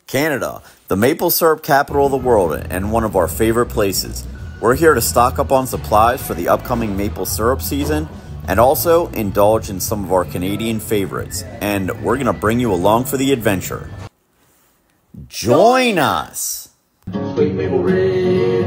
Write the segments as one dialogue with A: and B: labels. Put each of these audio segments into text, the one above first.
A: Canada, the maple syrup capital of the world and one of our favorite places. We're here to stock up on supplies for the upcoming maple syrup season and also indulge in some of our Canadian favorites. And we're going to bring you along for the adventure. Join us!
B: Sweet Maple Ridge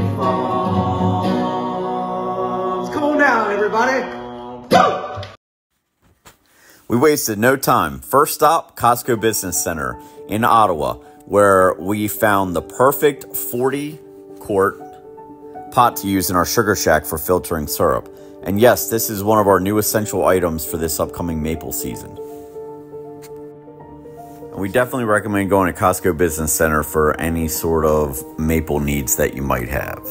B: Farms. Come on down, everybody. Go!
A: We wasted no time. First stop, Costco Business Center in Ottawa, where we found the perfect 40-quart pot to use in our sugar shack for filtering syrup. And yes, this is one of our new essential items for this upcoming maple season. And we definitely recommend going to Costco Business Center for any sort of maple needs that you might have.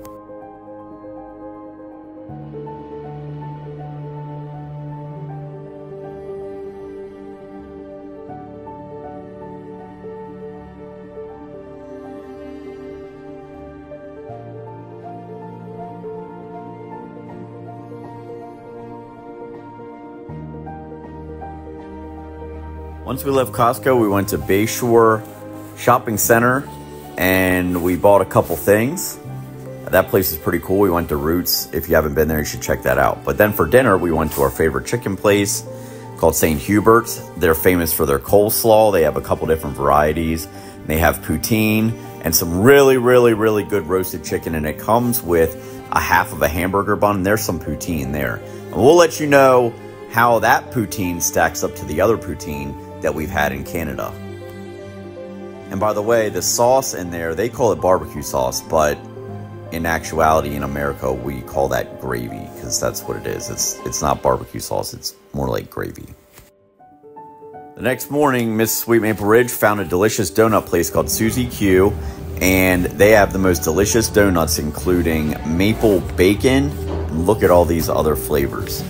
A: Once we left Costco, we went to Bayshore Shopping Center and we bought a couple things. That place is pretty cool. We went to Roots. If you haven't been there, you should check that out. But then for dinner, we went to our favorite chicken place called St. Hubert's. They're famous for their coleslaw. They have a couple different varieties. They have poutine and some really good roasted chicken. And it comes with a half of a hamburger bun. There's some poutine there. And we'll let you know how that poutine stacks up to the other poutine that we've had in Canada. And by the way, the sauce in there, they call it barbecue sauce, but in actuality in America, we call that gravy because that's what it is. It's not barbecue sauce, it's more like gravy. The next morning, Miss Sweet Maple Ridge found a delicious donut place called Susie Q, and they have the most delicious donuts, including maple bacon. And look at all these other flavors.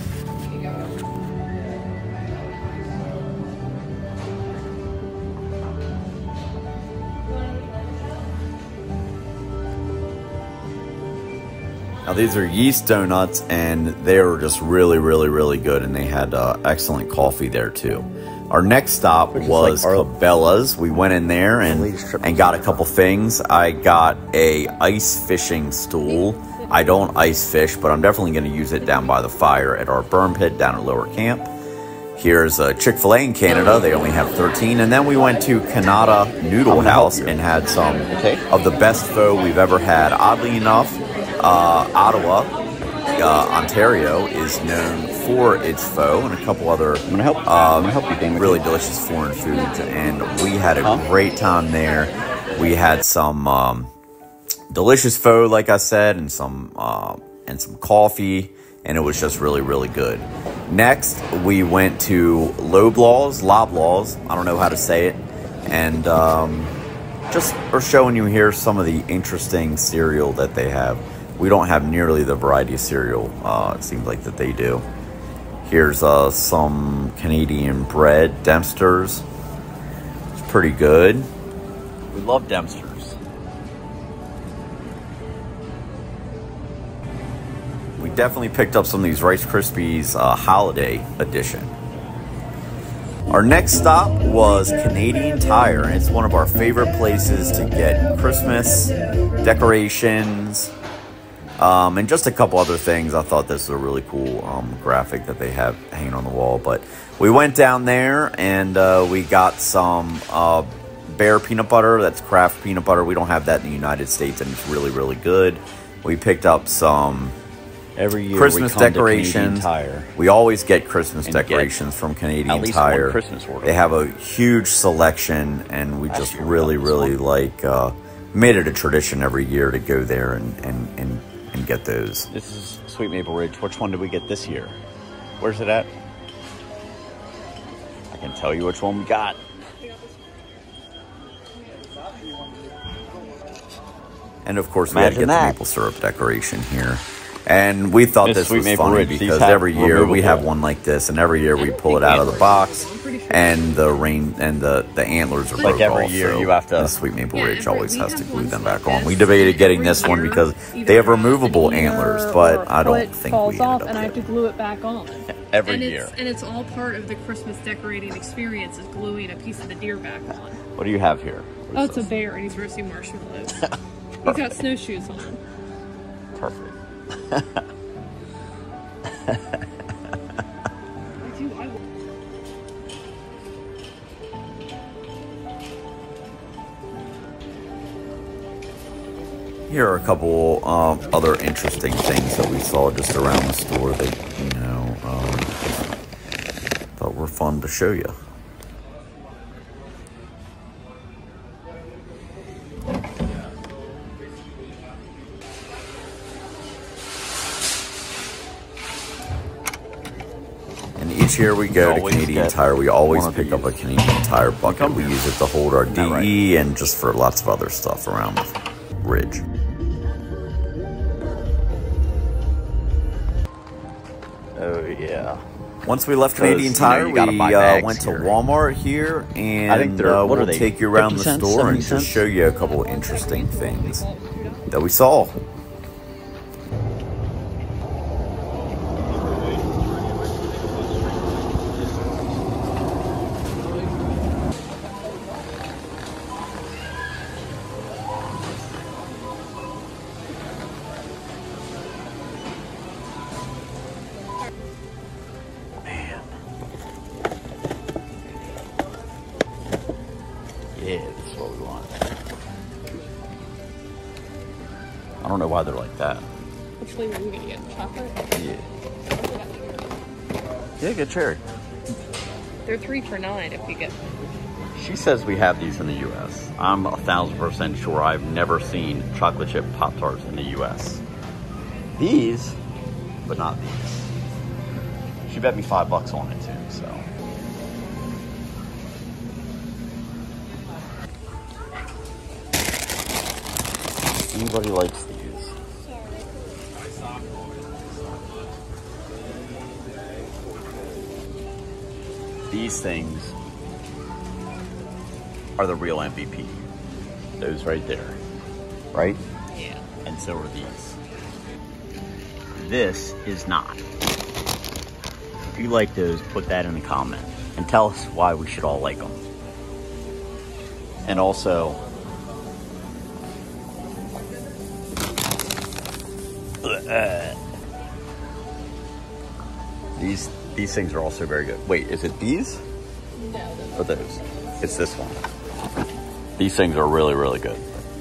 A: Now these are yeast donuts and they were just really good, and they had excellent coffee there too. Our next stop was Cabelas. We went in there and got a couple things. I got a ice fishing stool. I don't ice fish, but I'm definitely going to use it down by the fire at our burn pit down at Lower Camp. Here's a Chick-fil-A in Canada. They only have 13. And then we went to Kanata Noodle House and had some of the best pho we've ever had. Oddly enough, Ottawa, Ontario, is known for its pho and a couple other really delicious foreign foods. And we had a great time there. We had some delicious pho, like I said, and some coffee, and it was just really good. Next, we went to Loblaws, I don't know how to say it, and just are showing you here some of the interesting cereal that they have. We don't have nearly the variety of cereal, it seems like that they do. Here's some Canadian bread, Dempster's. It's pretty good. We love Dempster's. We definitely picked up some of these Rice Krispies holiday edition. Our next stop was Canadian Tire, and it's one of our favorite places to get Christmas decorations, and just a couple other things. I thought this was a really cool graphic that they have hanging on the wall. But we went down there and we got some Bear peanut butter. That's Kraft peanut butter. We don't have that in the United States, and it's really good. We picked up some
C: every year
A: Christmas decorations.
C: We
A: We always get Christmas decorations from Canadian Tire. They have a huge selection, and we just really like made it a tradition every year to go there and get those.
C: This is Sweet Maple Ridge. Which one did we get this year? Where's it at? I can tell you which one we got.
A: And of course, we had to get the maple syrup decoration here. And we thought this was funny because every year we have one like this, and every year we pull it out of the box and the antlers are broke
C: like every
A: off,
C: year
A: so
C: you have to.
A: the Sweet Maple Ridge always has to glue them back on. We debated getting this one because they have removable antlers, but I don't think we ended up
D: and I have to glue it back on.
C: Every year.
D: And it's all part of the Christmas decorating experience, is gluing a piece of the deer back on.
C: What do you have here?
D: Oh, it's a bear, and he's roasting marshmallows. He's got snowshoes on.
C: Perfect.
A: Here are a couple other interesting things that we saw just around the store that, thought were fun to show you. And each year we go to Canadian Tire, we always pick up a Canadian Tire bucket. We use it to hold our DE and just for lots of other stuff around the ridge.
C: Oh, yeah.
A: Once we left Canadian Tire, we went to Walmart here, and we'll take you around the store and just show you a couple of interesting things that we saw.
C: Yeah, this is what we want. I don't know why they're like that.
D: Which flavor are you gonna get? Chocolate?
C: Yeah. Yeah, get cherry.
D: They're 3 for $9 if you get.
C: She says we have these in the U.S. I'm 1,000% sure I've never seen chocolate chip Pop-Tarts in the U.S. These, but not these. She bet me $5 on it too, so. Anybody likes these? These things are the real MVP. Those right there, right?
D: Yeah.
C: And so are these. This is not. If you like those, put that in the comment and tell us why we should all like them. And also, these things are also very good. Wait, is it these?
D: No.
C: Or those? It's this one. These things are really, really good.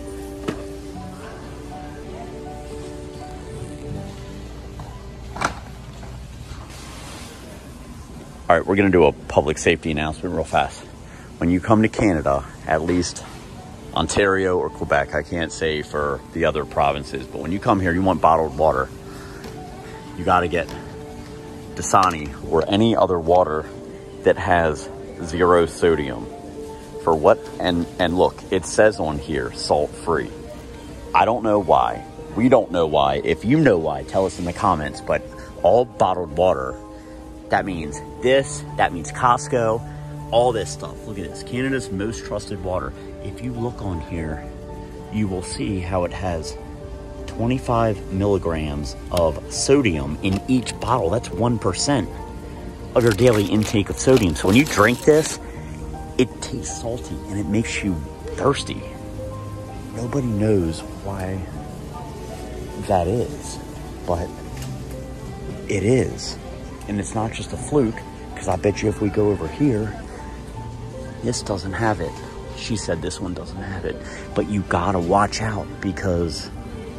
C: All right, we're gonna do a public safety announcement real fast. When you come to Canada, at least Ontario or Quebec, I can't say for the other provinces, but when you come here, you want bottled water, you gotta get Dasani or any other water that has 0 sodium. For what? And look, it says on here, salt-free. I don't know why. We don't know why. If you know why, tell us in the comments, but all bottled water, that means this, that means Costco, all this stuff. Look at this, Canada's most trusted water. If you look on here, you will see how it has 25 milligrams of sodium in each bottle. That's 1% of your daily intake of sodium. So when you drink this, it tastes salty and it makes you thirsty. Nobody knows why that is, but it is. And it's not just a fluke, because I bet you if we go over here, this doesn't have it. She said this one doesn't have it. But you gotta watch out, because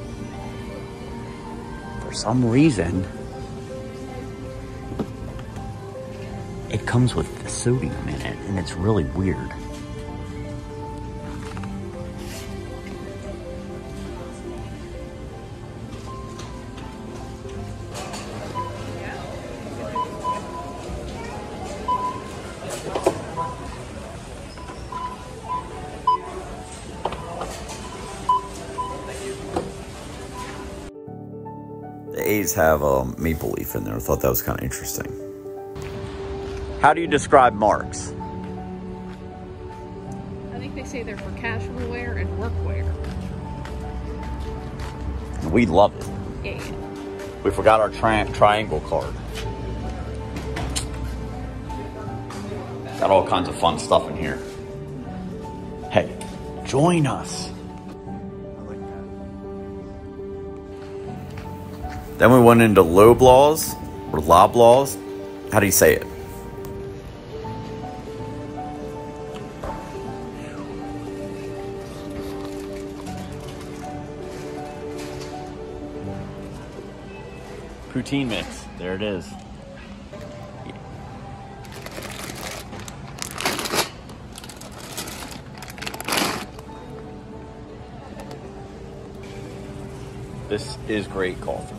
C: for some reason, it comes with the sodium in it, and it's really weird.
A: The A's have a maple leaf in there. I thought that was kind of interesting.
C: How do you describe Marks?
D: I think they say they're for casual wear and work wear.
C: We love it.
D: Yeah.
C: We forgot our triangle card. Got all kinds of fun stuff in here. Hey, join us.
A: Then we went into Loblaws, or Loblaws. How do you say it?
C: Poutine mix. There it is. This is great coffee.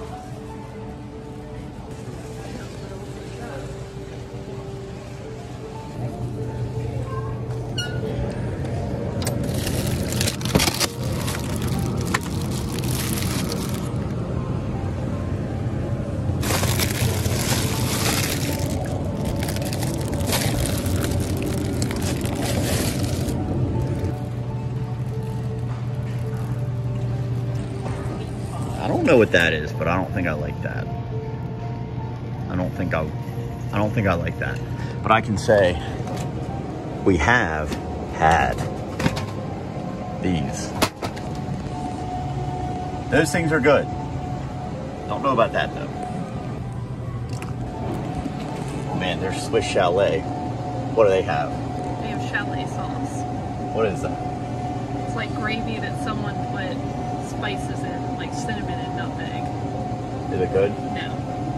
C: I don't know what that is, but I don't think I like that. I don't think I like that. But I can say we have had these. Those things are good. Don't know about that though. Oh man, there's Swiss Chalet. What do they have?
D: They have chalet sauce.
C: What is that?
D: It's like gravy that someone put spices in, like cinnamon and nutmeg.
C: Is it good?
D: No.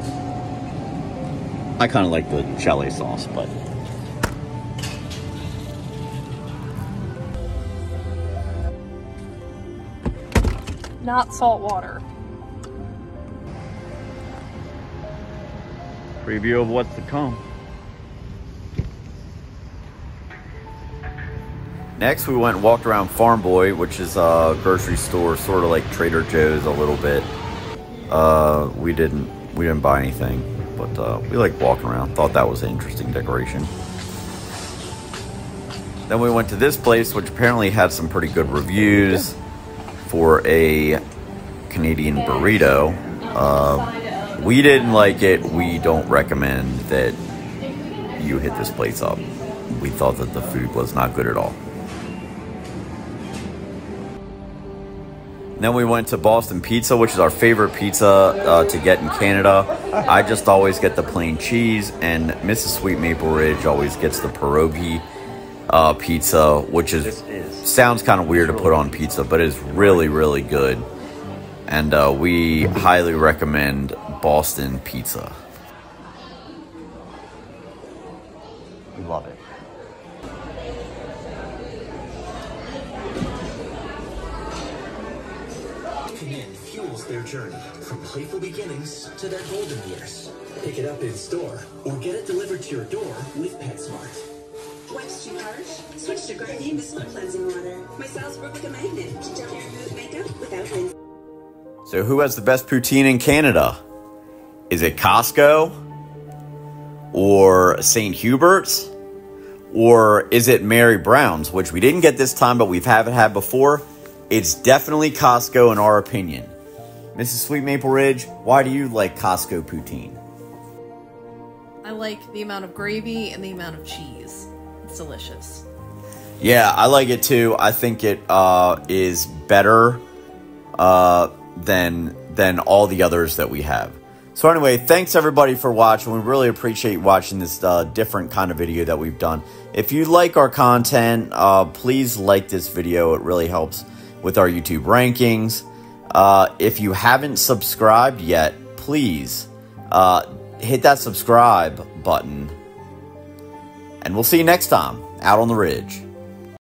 C: I kind of like the chalet sauce, but
D: Not salt water.
C: preview of what's to come.
A: Next, we went and walked around Farm Boy, which is a grocery store, sort of like Trader Joe's a little bit. We didn't buy anything, but we liked walking around. Thought that was an interesting decoration. Then we went to this place, which apparently had some pretty good reviews for a Canadian burrito. We didn't like it. We don't recommend that you hit this place up. We thought that the food was not good at all. Then we went to Boston Pizza, which is our favorite pizza to get in Canada. I just always get the plain cheese, and Mrs. Sweet Maple Ridge always gets the pierogi pizza, which sounds kind of weird to put on pizza, but is really, really good. And we highly recommend Boston Pizza.
C: We love it.
E: Command fuels their journey from playful beginnings to their golden years. Pick it up in store or get it delivered to your door with PetSmart.
F: Wipes too harsh? Switch to Guardian Disco Cleansing Water. My cells work like a magnet to gently remove makeup without rinsing.
A: So who has the best poutine in Canada? Is it Costco? Or St. Hubert's? Or is it Mary Brown's, which we didn't get this time, but we've had before? It's definitely Costco in our opinion. Mrs. Sweet Maple Ridge, why do you like Costco poutine?
G: I like the amount of gravy and the amount of cheese. It's delicious.
A: Yeah, I like it too. I think it is better than all the others that we have. So anyway, thanks everybody for watching. We really appreciate watching this different kind of video that we've done. If you like our content, please like this video. It really helps with our YouTube rankings. If you haven't subscribed yet, please hit that subscribe button. And we'll see you next time out on the ridge.